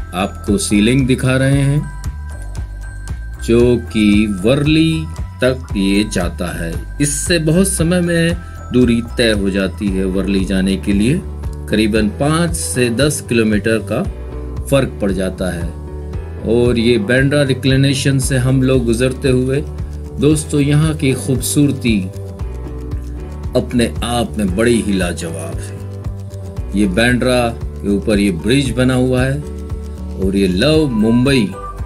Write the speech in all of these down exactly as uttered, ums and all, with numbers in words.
आपको सीलिंग दिखा रहे हैं जो कि वर्ली तक ये जाता है। इससे बहुत समय में दूरी तय हो जाती है। वर्ली जाने के लिए करीबन पाँच से दस किलोमीटर का फर्क पड़ जाता है। और ये बांद्रा रिक्लिनेशन से हम लोग गुजरते हुए दोस्तों यहाँ की खूबसूरती अपने आप में बड़ी ही लाजवाब है। ये बांद्रा के ऊपर ये ब्रिज बना हुआ है और ये लव मुंबई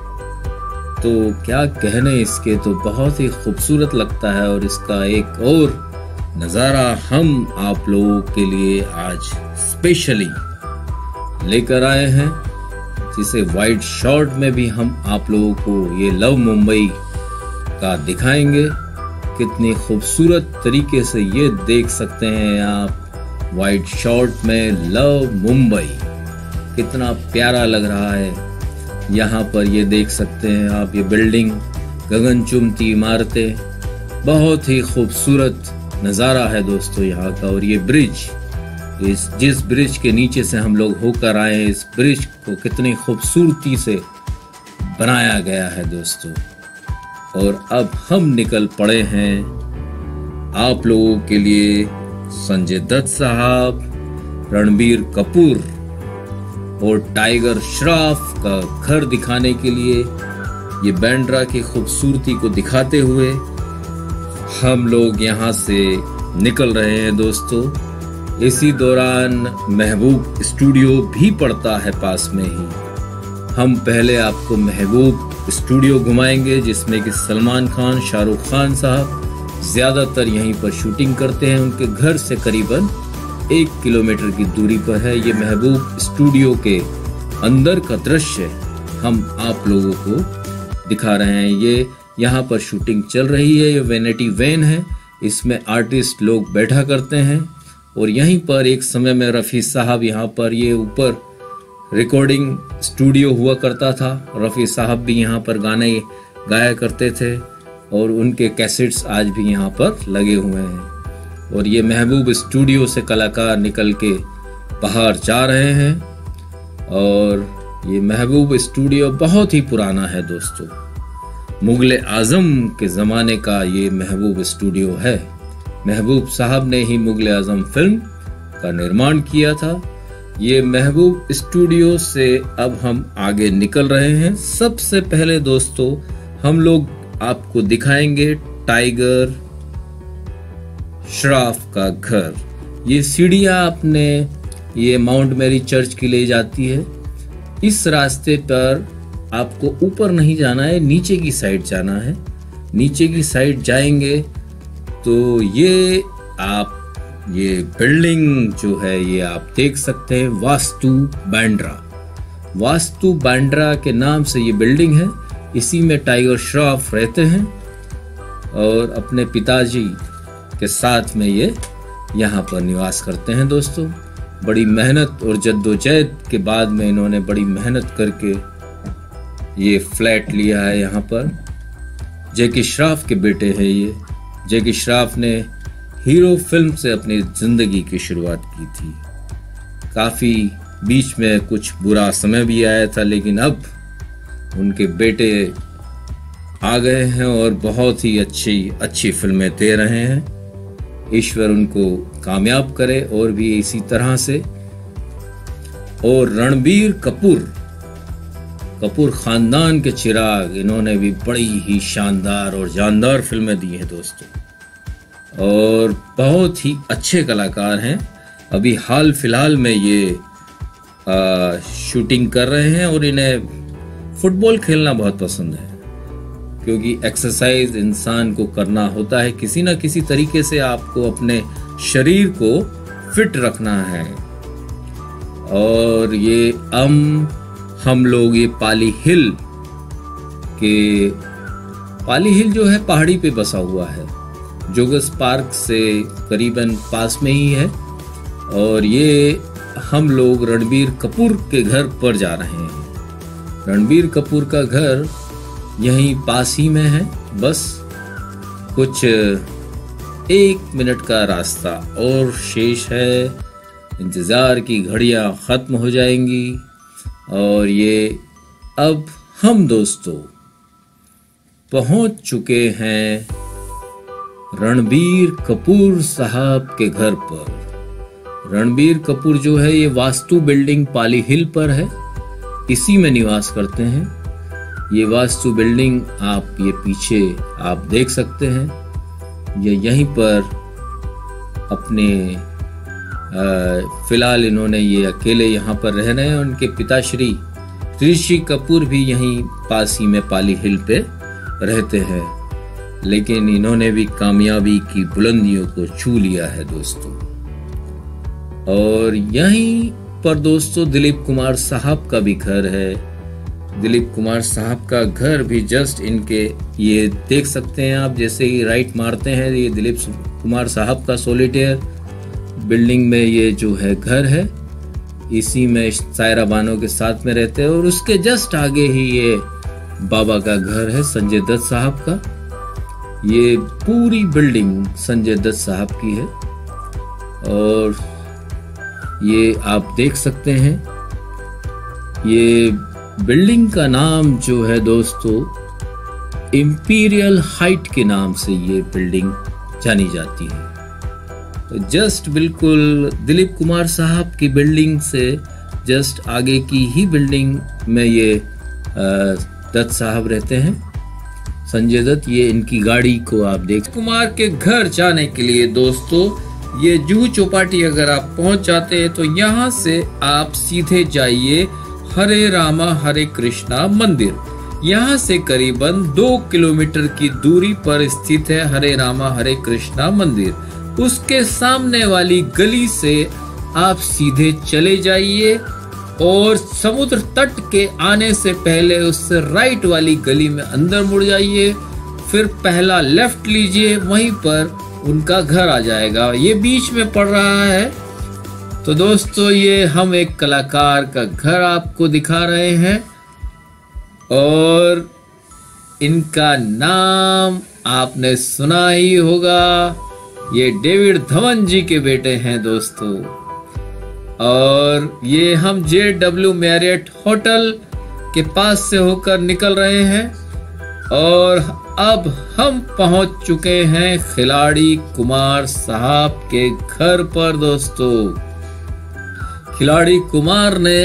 तो क्या कहने इसके, तो बहुत ही खूबसूरत लगता है। और इसका एक और नज़ारा हम आप लोगों के लिए आज स्पेशली लेकर आए हैं, जिसे वाइड शॉट में भी हम आप लोगों को ये लव मुंबई का दिखाएंगे। कितनी खूबसूरत तरीके से ये देख सकते हैं आप वाइड शॉट में लव मुंबई, कितना प्यारा लग रहा है। यहाँ पर ये देख सकते हैं आप, ये बिल्डिंग, गगनचुंबती इमारतें, बहुत ही खूबसूरत नज़ारा है दोस्तों यहाँ का। और ये ब्रिज, इस जिस ब्रिज के नीचे से हम लोग होकर आए हैं, इस ब्रिज को कितनी खूबसूरती से बनाया गया है दोस्तों। और अब हम निकल पड़े हैं आप लोगों के लिए संजय दत्त साहब, रणबीर कपूर और टाइगर श्रॉफ का घर दिखाने के लिए। ये बांद्रा की खूबसूरती को दिखाते हुए हम लोग यहाँ से निकल रहे हैं दोस्तों। इसी दौरान महबूब स्टूडियो भी पड़ता है पास में ही। हम पहले आपको महबूब स्टूडियो घुमाएंगे, जिसमें कि सलमान खान, शाहरुख खान साहब ज्यादातर यहीं पर शूटिंग करते हैं। उनके घर से करीबन एक किलोमीटर की दूरी पर है। ये महबूब स्टूडियो के अंदर का दृश्य हम आप लोगों को दिखा रहे हैं। ये यहाँ पर शूटिंग चल रही है। ये वैनिटी वैन है, इसमें आर्टिस्ट लोग बैठा करते हैं। और यहीं पर एक समय में रफ़ी साहब, यहाँ पर ये ऊपर रिकॉर्डिंग स्टूडियो हुआ करता था। रफ़ी साहब भी यहाँ पर गाने गाया करते थे और उनके कैसेट्स आज भी यहाँ पर लगे हुए हैं। और ये महबूब स्टूडियो से कलाकार निकल के बाहर जा रहे हैं। और ये महबूब स्टूडियो बहुत ही पुराना है दोस्तों, मुगले आजम के ज़माने का ये महबूब स्टूडियो है। महबूब साहब ने ही मुगले आजम फिल्म का निर्माण किया था। ये महबूब स्टूडियो से अब हम आगे निकल रहे हैं। सबसे पहले दोस्तों हम लोग आपको दिखाएंगे टाइगर श्रॉफ का घर। ये सीढ़ियाँ आपने ये माउंट मैरी चर्च की ले जाती है। इस रास्ते पर आपको ऊपर नहीं जाना है, नीचे की साइड जाना है। नीचे की साइड जाएंगे तो ये आप ये बिल्डिंग जो है ये आप देख सकते हैं, वास्तु बांद्रा। वास्तु बांद्रा के नाम से ये बिल्डिंग है। इसी में टाइगर श्रॉफ रहते हैं और अपने पिताजी के साथ में ये यहाँ पर निवास करते हैं दोस्तों। बड़ी मेहनत और जद्दोजहद के बाद में इन्होंने बड़ी मेहनत करके ये फ्लैट लिया है यहाँ पर। जैकी श्रॉफ के बेटे हैं ये। जैकी श्रॉफ ने हीरो फिल्म से अपनी जिंदगी की शुरुआत की थी। काफ़ी बीच में कुछ बुरा समय भी आया था, लेकिन अब उनके बेटे आ गए हैं और बहुत ही अच्छी अच्छी फिल्में दे रहे हैं। ईश्वर उनको कामयाब करे और भी इसी तरह से। और रणबीर कपूर, कपूर खानदान के चिराग, इन्होंने भी बड़ी ही शानदार और जानदार फिल्में दी हैं दोस्तों और बहुत ही अच्छे कलाकार हैं। अभी हाल फिलहाल में ये आ, शूटिंग कर रहे हैं और इन्हें फुटबॉल खेलना बहुत पसंद है, क्योंकि एक्सरसाइज इंसान को करना होता है। किसी ना किसी तरीके से आपको अपने शरीर को फिट रखना है। और ये हम हम लोग ये पाली हिल के पाली हिल जो है पहाड़ी पे बसा हुआ है, जोगस पार्क से करीबन पास में ही है। और ये हम लोग रणबीर कपूर के घर पर जा रहे हैं। रणबीर कपूर का घर यहीं पास ही में है, बस कुछ एक मिनट का रास्ता और शेष है। इंतज़ार की घड़ियां ख़त्म हो जाएंगी और ये अब हम दोस्तों पहुंच चुके हैं रणबीर कपूर साहब के घर पर। रणबीर कपूर जो है ये वास्तु बिल्डिंग पाली हिल पर है, इसी में निवास करते हैं। ये वास्तु बिल्डिंग आप ये पीछे आप देख सकते हैं। ये यहीं पर अपने फिलहाल इन्होंने ये अकेले यहाँ पर रह रहे हैं। उनके पिताश्री ऋषि कपूर भी यहीं पास ही में पाली हिल पे रहते हैं, लेकिन इन्होंने भी कामयाबी की बुलंदियों को छू लिया है दोस्तों। और यहीं पर दोस्तों दिलीप कुमार साहब का भी घर है। दिलीप कुमार साहब का घर भी जस्ट इनके ये देख सकते हैं आप, जैसे ही राइट मारते हैं ये दिलीप कुमार साहब का सोलिटेयर बिल्डिंग में ये जो है घर है, इसी में सायरा बानो के साथ में रहते हैं। और उसके जस्ट आगे ही ये बाबा का घर है संजय दत्त साहब का। ये पूरी बिल्डिंग संजय दत्त साहब की है और ये आप देख सकते हैं। ये बिल्डिंग का नाम जो है दोस्तों इंपीरियल हाइट के नाम से ये बिल्डिंग जानी जाती है। तो जस्ट बिल्कुल दिलीप कुमार साहब की बिल्डिंग से जस्ट आगे की ही बिल्डिंग में ये दत्त साहब रहते हैं, संजय दत्त। ये इनकी गाड़ी को आप देख। कुमार के घर जाने के लिए दोस्तों ये जुहू चौपाटी अगर आप पहुंच जाते हैं तो यहाँ से आप सीधे जाइए हरे रामा हरे कृष्णा मंदिर। यहाँ से करीबन दो किलोमीटर की दूरी पर स्थित है हरे रामा हरे कृष्णा मंदिर। उसके सामने वाली गली से आप सीधे चले जाइए और समुद्र तट के आने से पहले उससे राइट वाली गली में अंदर मुड़ जाइए, फिर पहला लेफ्ट लीजिए, वहीं पर उनका घर आ जाएगा। ये बीच में पड़ रहा है। तो दोस्तों ये हम एक कलाकार का घर आपको दिखा रहे हैं और इनका नाम आपने सुना ही होगा। ये डेविड धवन जी के बेटे हैं दोस्तों। और ये हम जे डब्ल्यू मैरियट होटल के पास से होकर निकल रहे हैं और अब हम पहुंच चुके हैं खिलाड़ी कुमार साहब के घर पर दोस्तों। खिलाड़ी कुमार ने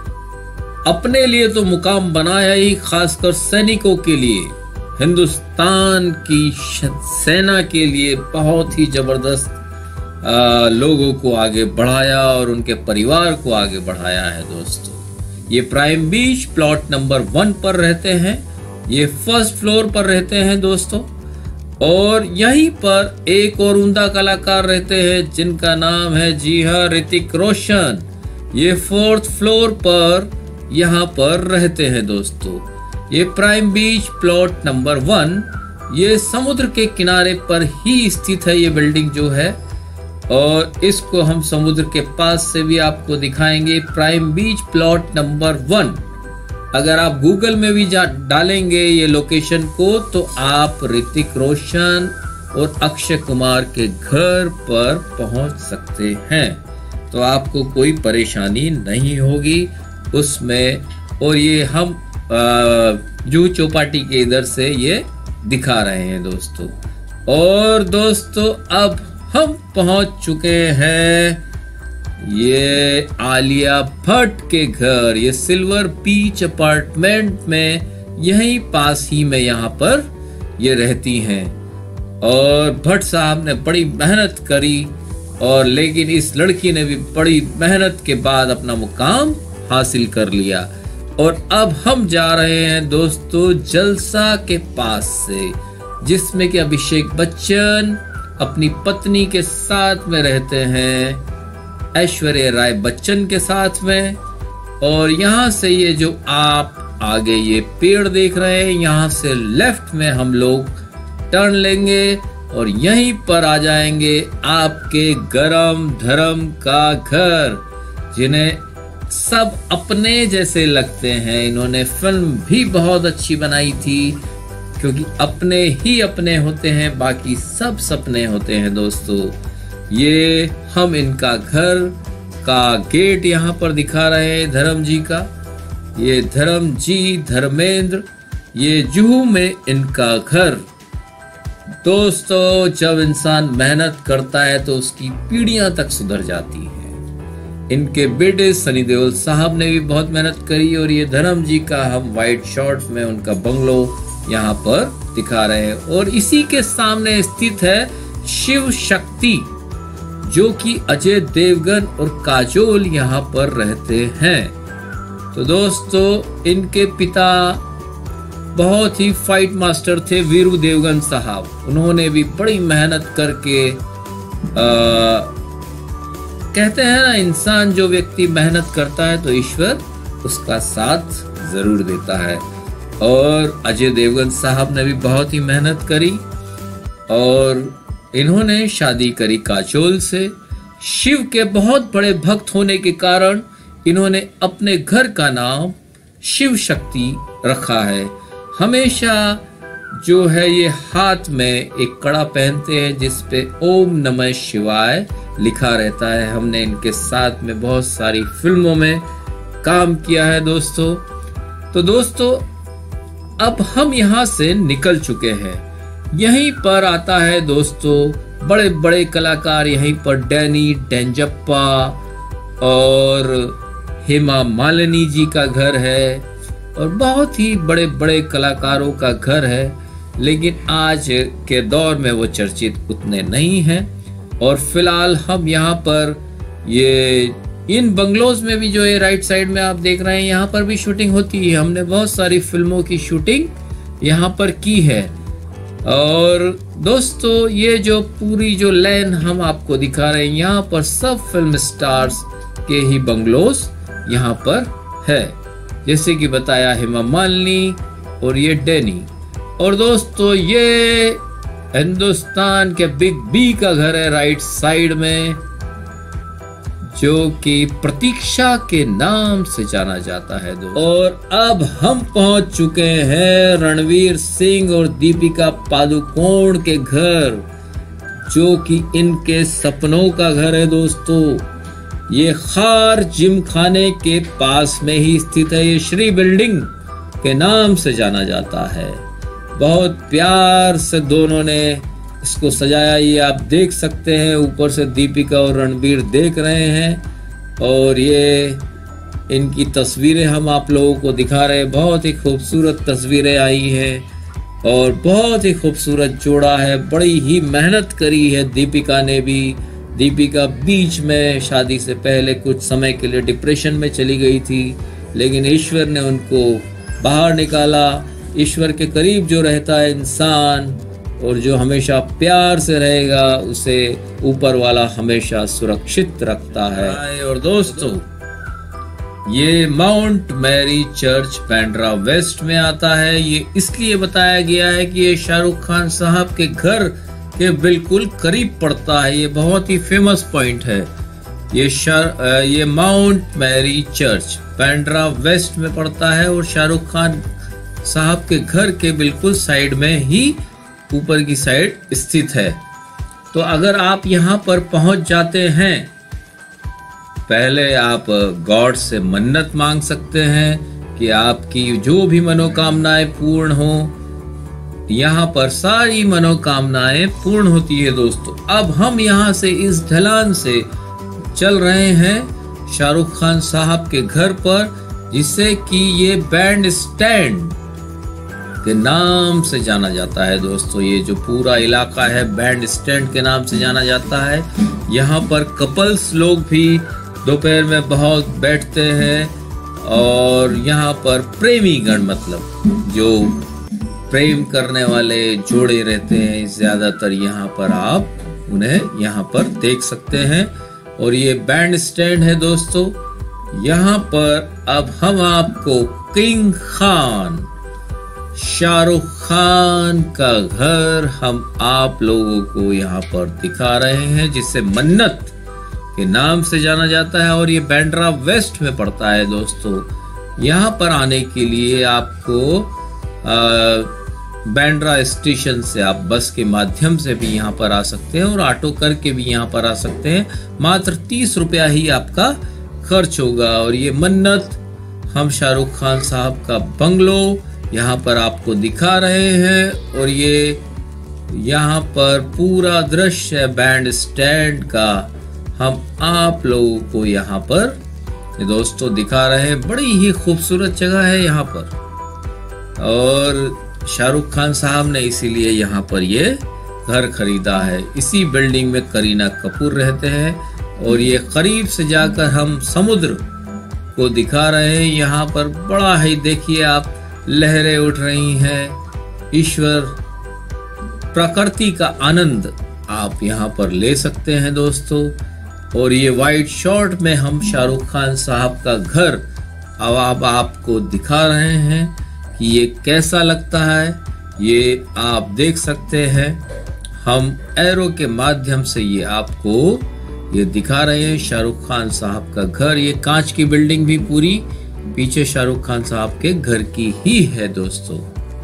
अपने लिए तो मुकाम बनाया ही, खासकर सैनिकों के लिए, हिंदुस्तान की सेना के लिए बहुत ही जबरदस्त आ, लोगों को आगे बढ़ाया और उनके परिवार को आगे बढ़ाया है दोस्तों। ये prime beach plot number one पर रहते हैं। ये फर्स्ट फ्लोर पर रहते हैं दोस्तों। और यहीं पर एक और उम्दा कलाकार रहते हैं जिनका नाम है जी हाँ ऋतिक रोशन। ये फोर्थ फ्लोर पर यहाँ पर रहते हैं दोस्तों। ये prime beach plot number one, ये समुद्र के किनारे पर ही स्थित है ये बिल्डिंग जो है, और इसको हम समुद्र के पास से भी आपको दिखाएंगे। Prime beach plot number one, अगर आप गूगल में भी डालेंगे ये लोकेशन को तो आप ऋतिक रोशन और अक्षय कुमार के घर पर पहुंच सकते हैं। तो आपको कोई परेशानी नहीं होगी उसमें। और ये हम जुहू चौपाटी के इधर से ये दिखा रहे हैं दोस्तों। और दोस्तों अब हम पहुंच चुके हैं ये आलिया भट्ट के घर। ये सिल्वर बीच अपार्टमेंट में यहीं पास ही में यहाँ पर ये रहती हैं। और भट्ट साहब ने बड़ी मेहनत करी और लेकिन इस लड़की ने भी बड़ी मेहनत के बाद अपना मुकाम हासिल कर लिया। और अब हम जा रहे हैं दोस्तों जलसा के पास से, जिसमें कि अभिषेक बच्चन अपनी पत्नी के साथ में रहते हैं, ऐश्वर्या राय बच्चन के साथ में। और यहाँ से ये जो आप आगे ये पेड़ देख रहे हैं, यहाँ से लेफ्ट में हम लोग टर्न लेंगे और यहीं पर आ जाएंगे आपके गरम धर्म का घर, जिन्हें सब अपने जैसे लगते हैं। इन्होंने फिल्म भी बहुत अच्छी बनाई थी, क्योंकि अपने ही अपने होते हैं, बाकी सब सपने होते हैं दोस्तों। ये हम इनका घर का गेट यहाँ पर दिखा रहे हैं धर्म जी का। ये धर्मजी धर्मेंद्र, ये जुहू में इनका घर। दोस्तों, जब इंसान मेहनत करता है तो उसकी पीढ़ियां तक सुधर जाती है। इनके बेटे सनी देओल साहब ने भी बहुत मेहनत करी और ये धर्म जी का हम वाइट शॉर्ट में उनका बंगलो यहाँ पर दिखा रहे हैं। और इसी के सामने स्थित है शिव शक्ति, जो कि अजय देवगन और काजोल यहाँ पर रहते हैं। तो दोस्तों, इनके पिता बहुत ही फाइट मास्टर थे, वीरू देवगन साहब। उन्होंने भी बड़ी मेहनत करके आ, कहते हैं ना, इंसान जो व्यक्ति मेहनत करता है तो ईश्वर उसका साथ जरूर देता है। और अजय देवगन साहब ने भी बहुत ही मेहनत करी और इन्होंने शादी करी काजोल से। शिव के बहुत बड़े भक्त होने के कारण इन्होंने अपने घर का नाम शिव शक्ति रखा है। हमेशा जो है ये हाथ में एक कड़ा पहनते हैं जिस पे ओम नमः शिवाय लिखा रहता है। हमने इनके साथ में बहुत सारी फिल्मों में काम किया है दोस्तों। तो दोस्तों, अब हम यहाँ से निकल चुके हैं। यहीं पर आता है दोस्तों बड़े बड़े कलाकार, यहीं पर डैनी डेंजप्पा और हेमा मालिनी जी का घर है और बहुत ही बड़े बड़े कलाकारों का घर है। लेकिन आज के दौर में वो चर्चित उतने नहीं हैं। और फिलहाल हम यहाँ पर ये इन बंगलोज में भी जो है राइट साइड में आप देख रहे हैं, यहाँ पर भी शूटिंग होती है। हमने बहुत सारी फिल्मों की शूटिंग यहाँ पर की है। और दोस्तों, ये जो पूरी जो लाइन हम आपको दिखा रहे हैं, यहाँ पर सब फिल्म स्टार्स के ही बंगलोज यहाँ पर है, जैसे कि बताया हेमा मालिनी और ये डैनी। और दोस्तों, ये हिंदुस्तान के बिग बी का घर है राइट साइड में, जो कि प्रतीक्षा के नाम से जाना जाता है दोस्तों। और अब हम पहुंच चुके हैं रणवीर सिंह और दीपिका पादुकोण के घर, जो कि इनके सपनों का घर है दोस्तों। ये खार जिम खाने के पास में ही स्थित है। ये श्री बिल्डिंग के नाम से जाना जाता है। बहुत प्यार से दोनों ने इसको सजाया, ये आप देख सकते हैं। ऊपर से दीपिका और रणबीर देख रहे हैं और ये इनकी तस्वीरें हम आप लोगों को दिखा रहे हैं। बहुत ही खूबसूरत तस्वीरें आई हैं और बहुत ही खूबसूरत जोड़ा है। बड़ी ही मेहनत करी है दीपिका ने भी। दीपिका बीच में शादी से पहले कुछ समय के लिए डिप्रेशन में चली गई थी, लेकिन ईश्वर ने उनको बाहर निकाला। ईश्वर के करीब जो रहता है इंसान और जो हमेशा प्यार से रहेगा, उसे ऊपर वाला हमेशा सुरक्षित रखता है। और दोस्तों, ये Mount Mary church Bandra west में आता है। ये इसलिए बताया गया है कि ये शाहरुख खान साहब के घर के बिल्कुल करीब पड़ता है। ये बहुत ही फेमस पॉइंट है। ये शर, ये Mount Mary church Bandra west में पड़ता है और शाहरुख खान साहब के घर के बिल्कुल साइड में ही ऊपर की साइड स्थित है। तो अगर आप यहाँ पर पहुंच जाते हैं, पहले आप गॉड से मन्नत मांग सकते हैं कि आपकी जो भी मनोकामनाएं पूर्ण हो। यहाँ पर सारी मनोकामनाएं पूर्ण होती है दोस्तों। अब हम यहाँ से इस ढलान से चल रहे हैं शाहरुख खान साहब के घर पर, जिससे कि ये बैंड स्टैंड के नाम से जाना जाता है दोस्तों। ये जो पूरा इलाका है बैंड स्टैंड के नाम से जाना जाता है। यहाँ पर कपल्स लोग भी दोपहर में बहुत बैठते हैं और यहाँ पर प्रेमी गण, मतलब जो प्रेम करने वाले जोड़े रहते हैं, ज्यादातर यहाँ पर आप उन्हें यहाँ पर देख सकते हैं। और ये बैंड स्टैंड है दोस्तों। यहाँ पर अब हम आपको किंग खान शाहरुख खान का घर हम आप लोगों को यहाँ पर दिखा रहे हैं, जिसे मन्नत के नाम से जाना जाता है और ये बांद्रा वेस्ट में पड़ता है दोस्तों। यहाँ पर आने के लिए आपको बांद्रा स्टेशन से आप बस के माध्यम से भी यहाँ पर आ सकते हैं और ऑटो करके भी यहाँ पर आ सकते हैं। मात्र तीस रुपया ही आपका खर्च होगा। और ये मन्नत हम शाहरुख खान साहब का बंगलो यहाँ पर आपको दिखा रहे हैं और ये यहाँ पर पूरा दृश्य बैंड स्टैंड का हम आप लोगों को यहाँ पर ये दोस्तों दिखा रहे हैं। बड़ी ही खूबसूरत जगह है यहाँ पर और शाहरुख खान साहब ने इसीलिए यहाँ पर ये घर खरीदा है। इसी बिल्डिंग में करीना कपूर रहते हैं और ये करीब से जाकर हम समुद्र को दिखा रहे हैं। यहाँ पर बड़ा ही देखिए आप लहरें उठ रही हैं। ईश्वर प्रकृति का आनंद आप यहाँ पर ले सकते हैं दोस्तों। और ये वाइट शॉर्ट में हम शाहरुख खान साहब का घर अब आप आपको दिखा रहे हैं कि ये कैसा लगता है। ये आप देख सकते हैं, हम एरो के माध्यम से ये आपको ये दिखा रहे हैं शाहरुख खान साहब का घर। ये कांच की बिल्डिंग भी पूरी पीछे शाहरुख खान साहब के घर की ही है दोस्तों।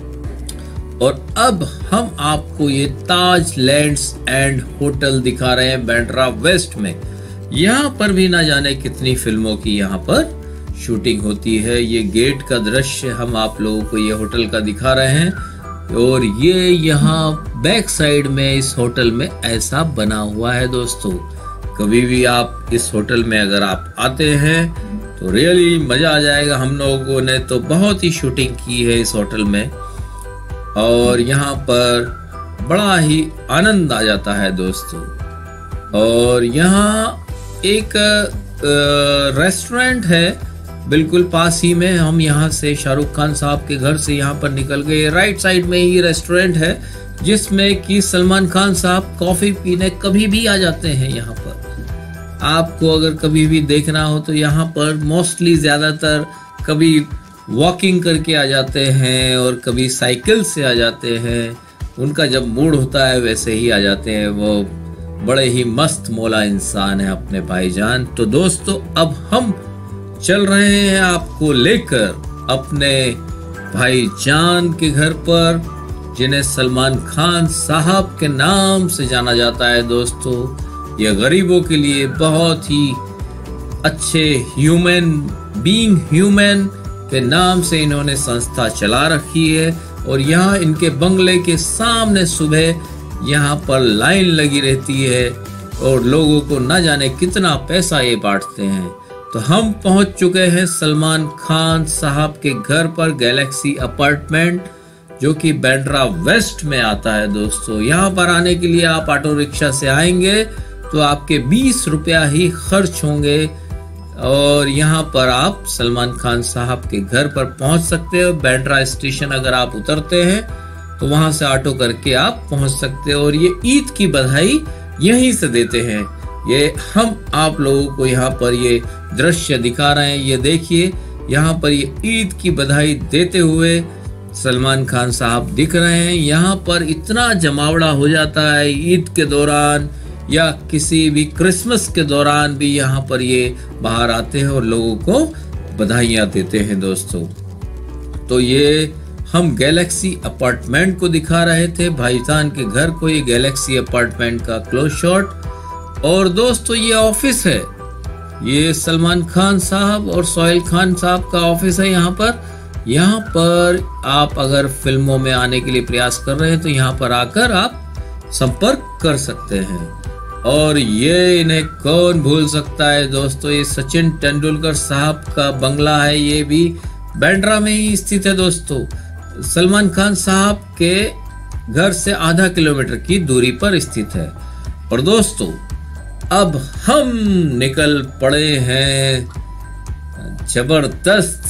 और अब हम आपको ये ताज लैंड्स एंड होटल दिखा रहे हैं बांद्रा वेस्ट में। यहाँ पर भी ना जाने कितनी फिल्मों की यहाँ पर शूटिंग होती है। ये गेट का दृश्य हम आप लोगों को ये होटल का दिखा रहे हैं और ये यहाँ बैक साइड में इस होटल में ऐसा बना हुआ है दोस्तों। कभी भी आप इस होटल में अगर आप आते हैं तो रियली मजा आ जाएगा। हम लोगों ने तो बहुत ही शूटिंग की है इस होटल में और यहाँ पर बड़ा ही आनंद आ जाता है दोस्तों। और यहाँ एक रेस्टोरेंट है बिल्कुल पास ही में। हम यहाँ से शाहरुख खान साहब के घर से यहाँ पर निकल गए, राइट साइड में ही रेस्टोरेंट है जिसमें कि सलमान खान साहब कॉफी पीने कभी भी आ जाते हैं। यहाँ पर आपको अगर कभी भी देखना हो तो यहाँ पर मोस्टली ज्यादातर कभी वॉकिंग करके आ जाते हैं और कभी साइकिल से आ जाते हैं। उनका जब मूड होता है वैसे ही आ जाते हैं। वो बड़े ही मस्त मौला इंसान है अपने भाईजान। तो दोस्तों अब हम चल रहे हैं आपको लेकर अपने भाईजान के घर पर, जिन्हें सलमान खान साहब के नाम से जाना जाता है दोस्तों। ये गरीबों के लिए बहुत ही अच्छे ह्यूमन बीइंग ह्यूमन के नाम से इन्होंने संस्था चला रखी है। और यहाँ इनके बंगले के सामने सुबह यहाँ पर लाइन लगी रहती है और लोगों को न जाने कितना पैसा ये बांटते हैं। तो हम पहुंच चुके हैं सलमान खान साहब के घर पर, गैलेक्सी अपार्टमेंट, जो कि बांद्रा वेस्ट में आता है दोस्तों। यहाँ पर आने के लिए आप ऑटो रिक्शा से आएंगे तो आपके बीस रुपया ही खर्च होंगे और यहाँ पर आप सलमान खान साहब के घर पर पहुंच सकते हो। बांद्रा स्टेशन अगर आप उतरते हैं तो वहां से ऑटो करके आप पहुंच सकते हो। और ये ईद की बधाई यहीं से देते हैं। ये हम आप लोगों को यहाँ पर ये दृश्य दिखा रहे हैं। ये देखिए यहाँ पर ये ईद की बधाई देते हुए सलमान खान साहब दिख रहे हैं। यहाँ पर इतना जमावड़ा हो जाता है ईद के दौरान या किसी भी क्रिसमस के दौरान भी यहाँ पर ये बाहर आते हैं और लोगों को बधाइयाँ देते हैं दोस्तों। तो ये हम गैलेक्सी अपार्टमेंट को दिखा रहे थे, भाईजान के घर को। ये गैलेक्सी अपार्टमेंट का क्लोज शॉट। और दोस्तों ये ऑफिस है, ये सलमान खान साहब और सोहेल खान साहब का ऑफिस है। यहाँ पर यहाँ पर आप अगर फिल्मों में आने के लिए प्रयास कर रहे हैं तो यहाँ पर आकर आप संपर्क कर सकते हैं। और ये इन्हें कौन भूल सकता है दोस्तों, ये सचिन तेंदुलकर साहब का बंगला है। ये भी बांद्रा में ही स्थित है दोस्तों। सलमान खान साहब के घर से आधा किलोमीटर की दूरी पर स्थित है। और दोस्तों अब हम निकल पड़े हैं जबरदस्त,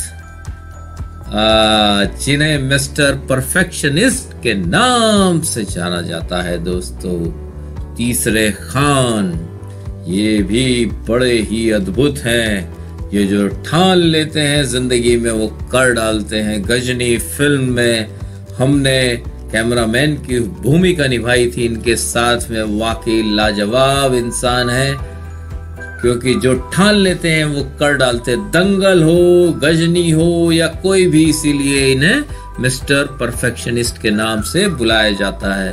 जिन्हें मिस्टर परफेक्शनिस्ट के नाम से जाना जाता है दोस्तों, तीसरे खान। ये भी बड़े ही अद्भुत हैं। ये जो ठान लेते हैं जिंदगी में वो कर डालते हैं। गजनी फिल्म में हमने कैमरामैन की भूमिका निभाई थी इनके साथ में। वाकई लाजवाब इंसान है, क्योंकि जो ठान लेते हैं वो कर डालते। दंगल हो, गजनी हो या कोई भी, इसीलिए इन्हें मिस्टर परफेक्शनिस्ट के नाम से बुलाया जाता है।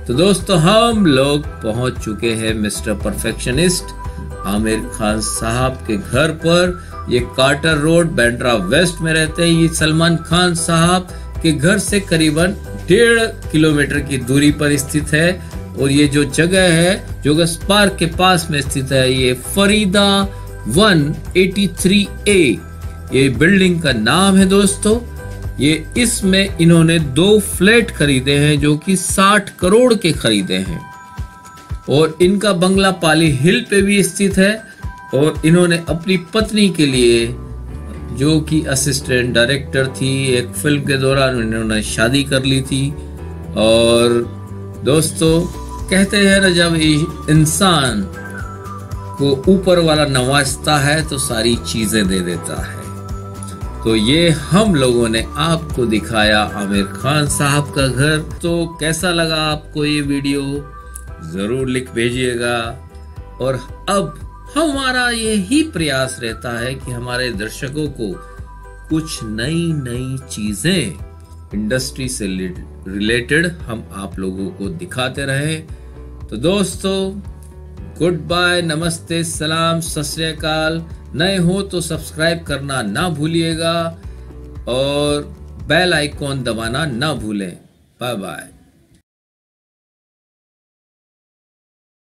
तो दोस्तों हम लोग पहुंच चुके हैं मिस्टर परफेक्शनिस्ट आमिर खान साहब के घर पर। ये कार्टर रोड बांद्रा वेस्ट में रहते हैं। ये सलमान खान साहब के घर से करीबन डेढ़ किलोमीटर की दूरी पर स्थित है। और ये जो जगह है जोगस पार्क के पास में स्थित है, ये फरीदा एक सौ तिरासी ए ये बिल्डिंग का नाम है दोस्तों। ये इसमें इन्होंने दो फ्लैट खरीदे हैं जो कि साठ करोड़ के खरीदे हैं। और इनका बंगला पाली हिल पे भी स्थित है। और इन्होंने अपनी पत्नी के लिए, जो कि असिस्टेंट डायरेक्टर थी, एक फिल्म के दौरान इन्होंने शादी कर ली थी। और दोस्तों कहते हैं ना, जब इंसान को ऊपर वाला नवाजता है तो सारी चीजें दे देता है। तो ये हम लोगों ने आपको दिखाया आमिर खान साहब का घर। तो कैसा लगा आपको ये वीडियो, जरूर लिख भेजिएगा। और अब हमारा यही प्रयास रहता है कि हमारे दर्शकों को कुछ नई नई चीजें इंडस्ट्री से रिलेटेड हम आप लोगों को दिखाते रहें। तो दोस्तों गुड बाय, नमस्ते, सलाम, सत श्री अकाल। नए हो तो सब्सक्राइब करना ना भूलिएगा और बेल आइकॉन दबाना ना भूलें। Bye bye.